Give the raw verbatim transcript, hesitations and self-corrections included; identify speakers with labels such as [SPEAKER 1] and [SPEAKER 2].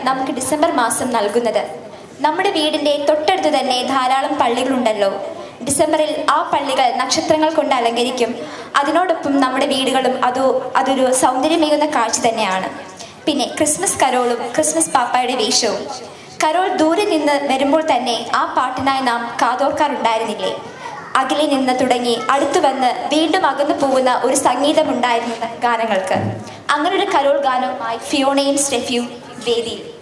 [SPEAKER 1] നമുക്ക് ഡിസംബർ മാസം നൽകുന്നത്. നമ്മുടെ വീടിൻ്റെ തൊട്ടടുത്ത് തന്നെ ധാരാളം പള്ളികളുണ്ടല്ലോ. ഡിസംബറിൽ ആ പള്ളികൾ നക്ഷത്രങ്ങൾ കൊണ്ട് അലങ്കരിക്കും. അതിനോടൊപ്പം നമ്മുടെ വീടുകളും അതോ അതൊരു സൗന്ദര്യമേകുന്ന കാഴ്ച തന്നെയാണ്. പിന്നെ ക്രിസ്മസ് കരോളും ക്രിസ്മസ് പാപ്പായുടെ വേഷവും. കരോൾ ദൂരെ നിന്ന് വരുമ്പോൾ തന്നെ ആ പാട്ടിനായി നാം കാതോർക്കാറുണ്ടായിരുന്നില്ലേ? അകലെ നിന്ന് തുടങ്ങി അടുത്തു വന്ന് വീണ്ടും അകന്നു പോകുന്ന ഒരു സംഗീതമുണ്ടായിരുന്നു ഗാനങ്ങൾക്ക്. അങ്ങനൊരു കരോൾ ഗാനവുമായി ഫിയോണയും സ്റ്റെഫിയും വേദിയിൽ.